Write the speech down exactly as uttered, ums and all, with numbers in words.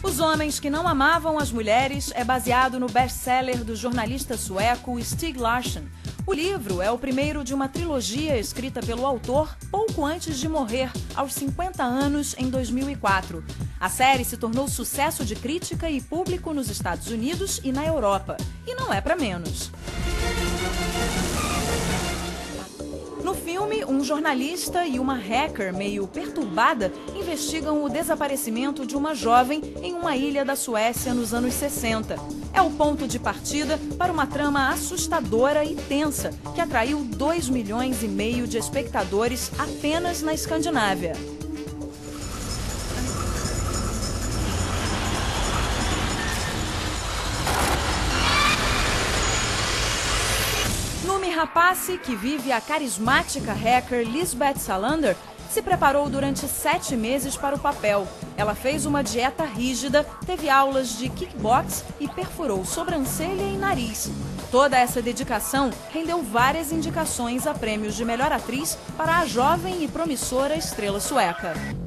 Os Homens que Não Amavam as Mulheres é baseado no best-seller do jornalista sueco Stieg Larsson. O livro é o primeiro de uma trilogia escrita pelo autor pouco antes de morrer, aos cinquenta anos, em dois mil e quatro. A série se tornou sucesso de crítica e público nos Estados Unidos e na Europa. E não é para menos. No filme, um jornalista e uma hacker meio perturbada investigam o desaparecimento de uma jovem em uma ilha da Suécia nos anos sessenta. É o ponto de partida para uma trama assustadora e tensa que atraiu dois milhões e meio de espectadores apenas na Escandinávia. Noomi Rapace, que vive a carismática hacker Lisbeth Salander, se preparou durante sete meses para o papel. Ela fez uma dieta rígida, teve aulas de kickbox e perfurou sobrancelha e nariz. Toda essa dedicação rendeu várias indicações a prêmios de melhor atriz para a jovem e promissora estrela sueca.